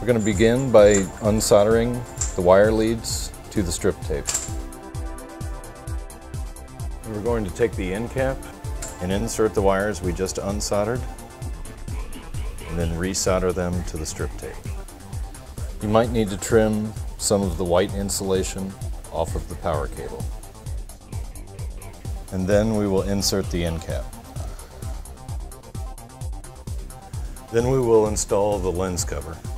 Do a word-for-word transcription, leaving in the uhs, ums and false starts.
We're going to begin by unsoldering the wire leads to the strip tape. We're going to take the end cap and insert the wires we just unsoldered and then resolder them to the strip tape. You might need to trim some of the white insulation off of the power cable. And then we will insert the end cap. Then we will install the lens cover.